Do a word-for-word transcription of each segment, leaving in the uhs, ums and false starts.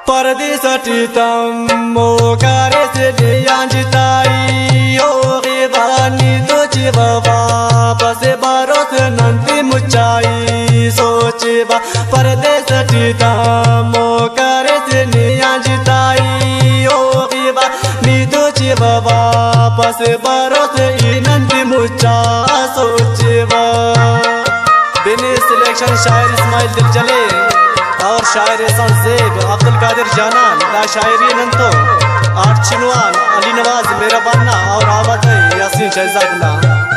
Pardisati tammo care se de anjitai o rivani to chivava pase baros nanti muchai sochiva pardisati tammo care se de anjitai o rivani to chivava pase baros nanti muchai sochiva Bini selection शायर इस्माइल दिलजले और शायर संसेब अब्दुल कादिर जानान दा शायरी नंतो आठ चिनवान अली नवाज मेरा बाना और आवाज है यासीन शहजादला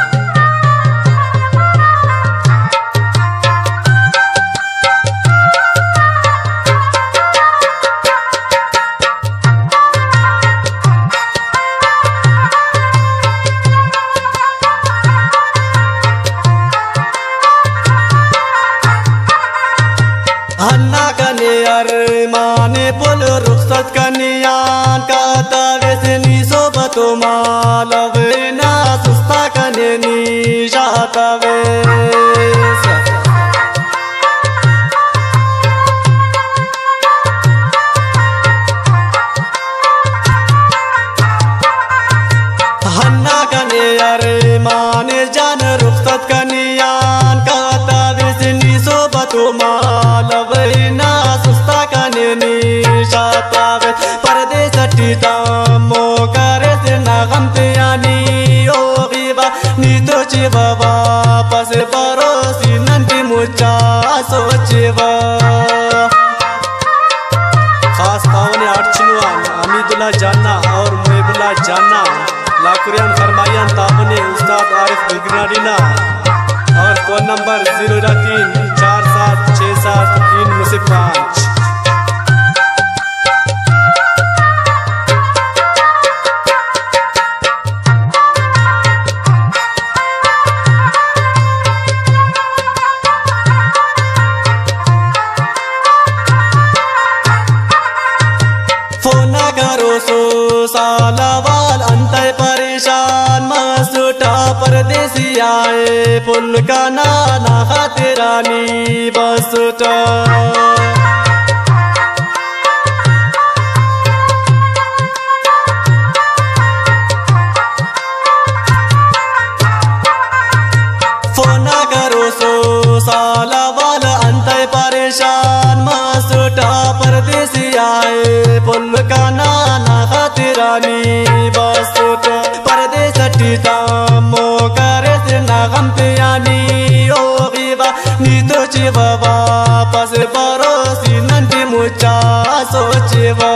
हन्ना कने अरमाने पुल रुखसत कनियान काता वेसनी सोबतो मालवे ना सुस्ता कने निशाता वेस हन्ना कने अरमाने जान रुखसत कनियान काता वेसनी सोबतो मालवैना सुस्ता कने निशातावे परदेसटी तामो करे से नागमते यानी ओ विवा नीतो चिवा पसे परोसी नंटी मुचा सोचिवा खास तावने आठचिनवान अमीदुल्लाह जान्ना और मुहिबुल्लाह जान्ना लाकुरियान फरमायान तावने उस्ताद आरिफ बिगनाडीना और फोन नंबर जीरो तीन चार सात छः सात तीन में से पाँच फोना करो सो सालावाल अंतर परेशान मसूटा परदेसी आए पुल का नाना खातिरानी बसूटा फोना करो सो सालावाल अंतर परेशान मसूटा परदेसी आए पुल का नाना खातिरानी बसूटा परदेसटी तामो करे से नागमते यानी ओ विवा नीतो चिवा पसे परोसी नंटी मुचा सोचिवा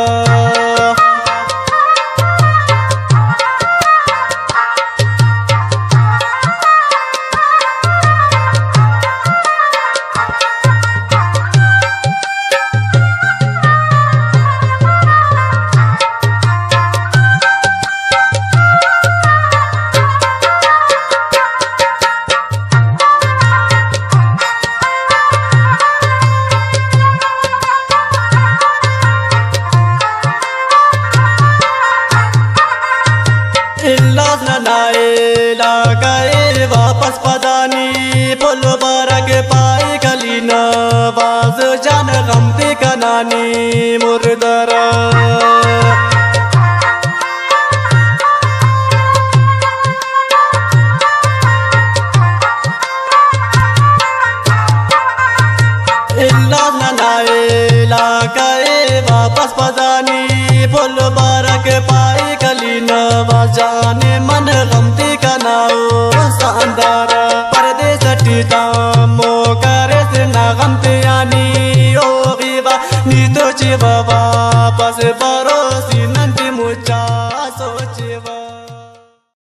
इल्लास ननाए लगाए वापस पदानी पुल बरक पाए गली नवाज जान गमते कनानी मुर्दरा इल्लास ननाए लगाए वापस पदानी पुल बरक पाए गली नवाज जाने मन गमती का नाओ शानदारा परदेसटी तामो करे से ना गमते यानी ओ विवा नीतो चिवा